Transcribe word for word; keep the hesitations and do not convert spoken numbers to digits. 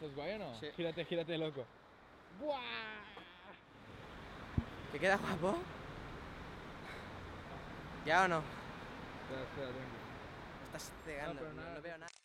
¿Estás guay o no? Sí. Gírate, gírate, loco. ¡Buah! ¿Te queda guapo? ¿Ya o no? Espera, espera, tranqui. Me estás cegando, pero no, nada. no veo nada.